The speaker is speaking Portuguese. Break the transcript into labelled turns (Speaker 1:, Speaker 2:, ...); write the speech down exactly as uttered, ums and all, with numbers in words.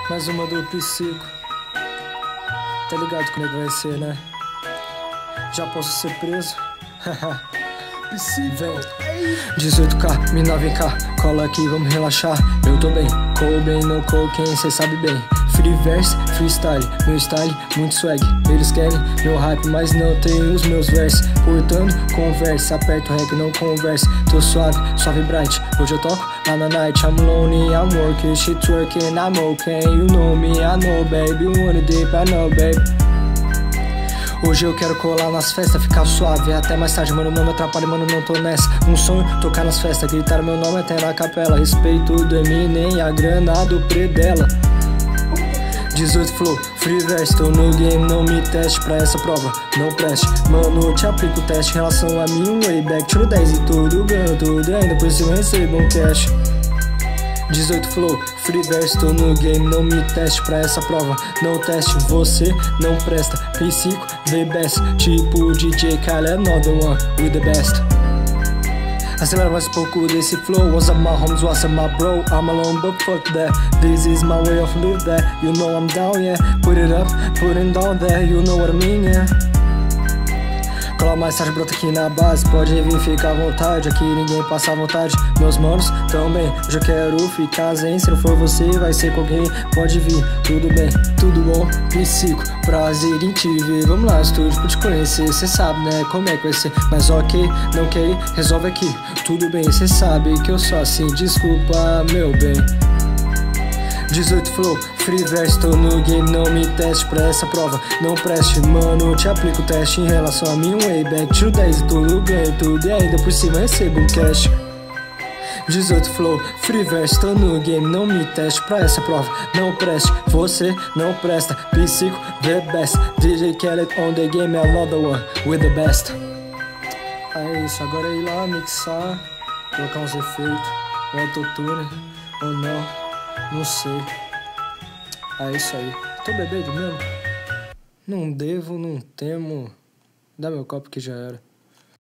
Speaker 1: Mais uma do Psico. Tá ligado como é que vai ser, né? Já posso ser preso? Psico, vem. dezoito K, mina vem cá, cola aqui, vamos relaxar. Eu tô bem, cou bem, no cocaine, cê sabe bem. Free verse, freestyle, meu style, muito swag. Eles querem meu hype, mas não tem os meus versos. Portando, converse, aperto o rec, não converse. Tô suave, suave bright, hoje eu toco lá na night. I'm lonely, I'm working, shit working, I'm okay. You know me, I know baby, you wanna deep, I know baby. Hoje eu quero colar nas festas, ficar suave até mais tarde, mano, não me atrapalhe, mano, não tô nessa. Um sonho, tocar nas festas, gritar meu nome até na capela. Respeito do Eminem, a grana do Predela. dezoito flow, free verse, tô no game, não me teste pra essa prova, não preste. Mano, eu te aplico o teste em relação a mim, um way back, tiro dez e tudo, ganho tudo, e ainda por cima recebo um cash. dezoito flow, free verse, tô no game, não me teste pra essa prova, não teste, você não presta. Psico, the best, tipo D J Khaled, another one with the best. Acelera mais um pouco desse flow. What's up my homies, what's up my bro? I'm alone but fuck that, this is my way of live that. You know I'm down, yeah, put it up, put it down there, you know what I mean, yeah. Cola mais tarde, brota aqui na base, pode vir, fica à vontade, aqui ninguém passa à vontade. Meus manos também, hoje eu quero ficar zen, se não for você, vai ser com alguém, pode vir, tudo bem, tudo bom, Psico, prazer em te ver. Vamos lá, estúdio, pra te conhecer, cê sabe, né, como é que vai ser. Mas ok, não quer ir, resolve aqui, tudo bem, cê sabe que eu sou assim, desculpa, meu bem. dezoito flow, free verse, tô no game, não me teste pra essa prova, não preste, mano, eu te aplico o teste em relação a mim, um way back, tiro dez e tudo, ganho tudo, e ainda por cima recebo um cash. dezoito flow, free verse, tô no game, não me teste pra essa prova, não preste, você não presta. Psico, the best, D J Khaled on the game, another one with the best. É isso, agora é ir lá mixar, colocar uns efeitos, um autotune, ou não. Não sei. É isso aí. Tô bebendo mesmo? Não devo, não temo. Dá meu copo que já era.